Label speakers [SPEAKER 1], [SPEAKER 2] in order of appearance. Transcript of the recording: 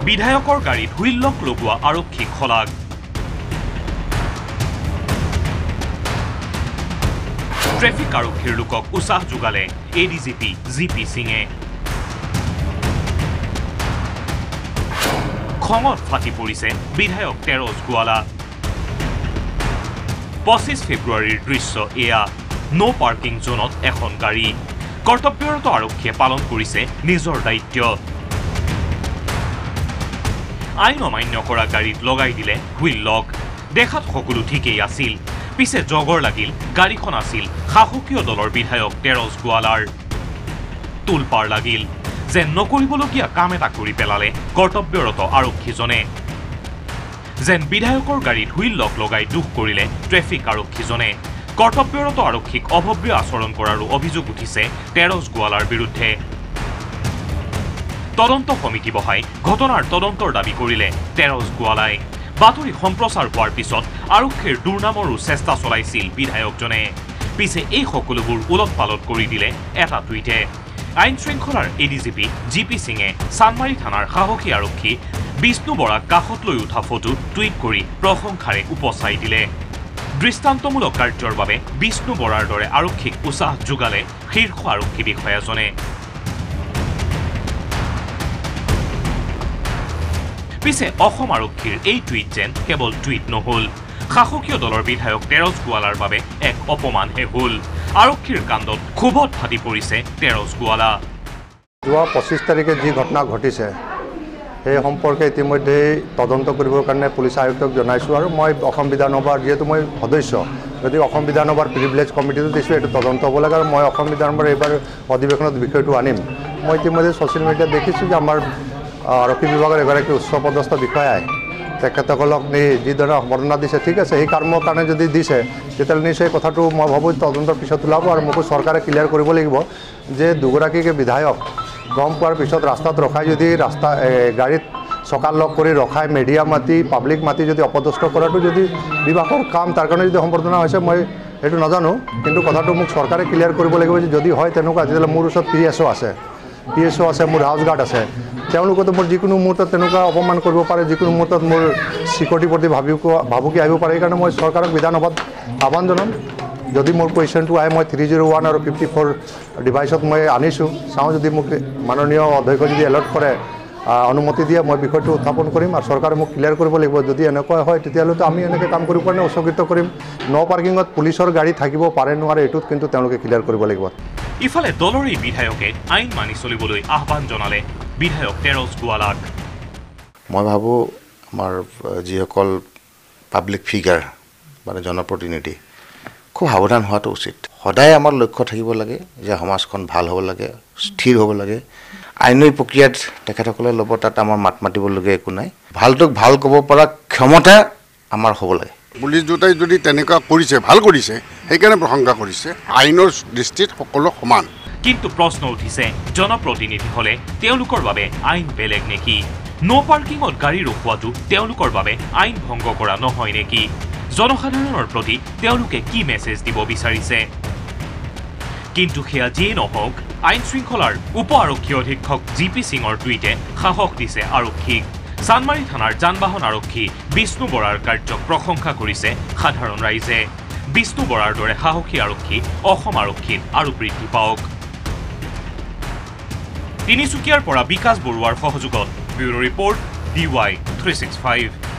[SPEAKER 1] বিধায়কৰ গাড়ীত হুইল লক লগোৱা আৰক্ষীক শলাগ ট্ৰেফিক আৰক্ষীৰ লোকক উৎসাহ যোগালে এডিজিপি জিপি সিঙে খঙত ফাটি পৰিছে বিধায়ক তেৰজ গোৱালা 25 ফেব্ৰুৱাৰীৰ দৃশ্য এয়া নো পাৰ্কিং জোনত এখন গাড়ী কৰ্তব্যৰত আৰক্ষীয়ে পালন কৰিছে নিজৰ দায়িত্ব আইন অমান্য কৰা গাড়ীত লগাই দিলে হুইল লক দেখাত সকলো ঠিকেই আছিল পিছে জগৰ লাগিল গাড়ীখন আছিল শাসকীয় দলৰ বিধায়ক তেৰজ গোৱালাৰ তুলপাৰ লাগিল যে নকৰিবলগীয়া কাম এটা কৰি পেলালে কৰ্তব্যৰত আৰক্ষীজনে যেন বিধায়কৰ গাড়ীত হুইল লক লগাই দুখ কৰিলে ট্ৰেফিক আৰক্ষীজনে কৰ্তব্যৰত আৰক্ষীক অভব্য আচৰণ কৰাৰো অভিযোগ উঠিছে তেৰজ গোৱালাৰ বিৰুদ্ধে তদন্ত সমিতি বহাই ঘটনাৰ তদন্তৰ দাবী কৰিলে তেৰজ গোৱালাই বাতৰি সম্প্ৰচাৰ হোৱাৰ পিছত আৰক্ষীৰ দুৰ্নামৰো চেষ্টা চলাইছিল বিধায়কজনে পিছে এই সকলোবোৰ উলট পালট কৰি দিলে এটা টুইটে আইন শৃংখলাৰ এডিজিপি জিপি সিঙে চানমাৰী থানাৰ সাহসী আৰক্ষী বিষ্ণু বৰাক কাষত লৈ উঠা ফটো টুইট কৰি প্ৰশংসাৰে উপচাই দিলে দৃষ্টান্তমূলক কাৰ্যৰ বাবে বিষ্ণু বৰাৰ দৰে আৰক্ষীক উৎসাহ যোগালে শীৰ্ষ আৰক্ষী বিষয়াজনে পিছে অসম আৰক্ষীৰ এই টুইট যেন কেৱল টুইট নহল শাসকীয় দলৰ বিধায়ক তেৰজ গোৱালাৰ বাবে এক অপমানহে হল আৰক্ষীৰ কাণ্ডত ক্ষোভত ফাটি পৰিছে তেৰজ গোৱালা
[SPEAKER 2] যোৱা 25 তাৰিখে যি ঘটনা ঘটিছে এই সম্পৰ্কে ইতিমধ্যে তদন্ত কৰিবৰ কাৰণে পুলিচ আয়ুক্তক জনাইছোঁ আৰু মই অসম বিধানসভাৰ যেহেতু মই সদস্য গতিকে অসম বিধানসভাৰ প্ৰিভিলেজ কমিটিটো দিছোঁ এইটো তদন্ত হ'ব লাগে আৰু মই অসম বিধানসভাৰ এইবাৰ অধিৱেশনত বিষয়টো আনিম মই ইতিমধ্যে ছ'চিয়েল মিডিয়াত দেখিছোঁ যে আমাৰ আৰক্ষী বিভাগৰ এগৰাকী উচ্চপদস্থ বিষয়াই তেখেতসকলক নি যিদৰে সম্বৰ্ধনা দিছে ঠিক আছে সেই কামৰ কাৰণে যদি দিছে তেতিয়াহ'লে নিশ্চয় কথাটো মই ভাবোঁ তদন্তৰ পিছত ওলাব আৰু মোকো চৰকাৰে ক্লিয়াৰ কৰিব লাগিব যে দুগৰাকীকে বিধায়ক গম পোৱাৰ পিছত ৰাস্তাত ৰখাই যদি গাড়ীত চকা লক কৰি ৰখাই মিডিয়া মাতি পাব্লিক মাতি যদি অপদস্থ কৰাটো যদি বিভাগৰ কাম তাৰ কাৰণে যদি সম্বৰ্ধনা হৈছে মই সেইটো নাজানো কিন্তু কথাটো মোক চৰকাৰে ক্লিয়াৰ কৰিব লাগিব যে যদি হয় তেনেকুৱা তেতিয়াহ'লে মোৰ ওচৰত PSO আছে মোৰ হাউচ গাৰ্ড আছে তেওঁলোকেতো মোৰ যিকোনো মুহূৰ্তত তেনেকুৱা অপমান কৰিব পাৰে যিকোনো মুহূৰ্তত মোৰ চিকিউৰিটিৰ প্ৰতি ভাবুকি আহিব পাৰে সেইকাৰণে মই চৰকাৰক বিধানসভাত আহ্বান জনাম যদি মোৰ কুৱেশ্যনটো আহে মই 301 আৰু 54 ডিভাইচত মই আনিছোঁ চাওঁ যদি মোক মাননীয় অধ্যক্ষ যদি এলাৰ্ট কৰে অনুমতি দিয়ে মই বিষয়টো উত্থাপন কৰিম আৰু চৰকাৰে মোক ক্লিয়াৰ কৰিব লাগিব যদি এনেকুৱা হয় তেতিয়াহ'লেতো আমি এনেকৈ কাম কৰিব কাৰণে উৎসাহিত কৰিম ন পাৰ্কিঙত পুলিচৰ গাড়ী থাকিব পাৰে নোৱাৰে এইটোত কিন্তু তেওঁলোকে ক্লিয়াৰ কৰিব লাগিব
[SPEAKER 1] ইফালে দলৰ এই বিধায়কে আইন মানি চলিবলৈ আহ্বান জনালে বিধায়ক তেৰজ গোৱালাক
[SPEAKER 3] মই ভাবোঁ আমাৰ যিসকল পাব্লিক ফিগাৰ মানে জনপ্ৰতিনিধি খুব সাৱধান হোৱাটো উচিত সদায় আমাৰ লক্ষ্য থাকিব লাগে যে সমাজখন ভাল হ'ব লাগে স্থিৰ হ'ব লাগে আইনী প্ৰক্ৰিয়াত তেখেতসকলে ল'ব তাত আমাৰ মাত মাতিবলগীয়া একো নাই ভালটোক ভাল ক'ব পৰা ক্ষমতা আমাৰ হ'ব লাগে
[SPEAKER 4] পুলিচ দুটাই যদি তেনেকুৱা কৰিছে ভাল কৰিছে সেইকাৰণে প্ৰশংসা কৰিছে আইনৰ দৃষ্টিত সকলো সমান
[SPEAKER 1] কিন্তু প্ৰশ্ন উঠিছে জনপ্ৰতিনিধি হলে তেওঁলোকৰ বাবে আইন বেলেগ নেকি নো পাৰ্কিঙত গাড়ী ৰখোৱাটো তেওঁলোকৰ বাবে আইন ভংগ কৰা নহয় নেকি জনসাধাৰণৰ প্ৰতি তেওঁলোকে কি মেছেজ দিব বিচাৰিছে কিন্তু সেয়া যিয়ে নহওক আইন শৃংখলাৰ উপ আৰক্ষী অধীক্ষক জিপি সিঙৰ টুইটে সাহস দিছে আৰক্ষীক চানমাৰী থানাৰ যান-বাহন আৰক্ষী বিষ্ণু বৰাৰ কাৰ্যক প্ৰশংসা কৰিছে সাধাৰণ ৰাইজে বিষ্ণু বৰাৰ দৰে সাহসী আৰক্ষী অসম আৰক্ষীত আৰু বৃদ্ধি পাওক তিনিচুকীয়াৰ পৰা বিকাশ বৰুৱাৰ সহযোগত ব্যুৰো ৰিপৰ্ট DY 365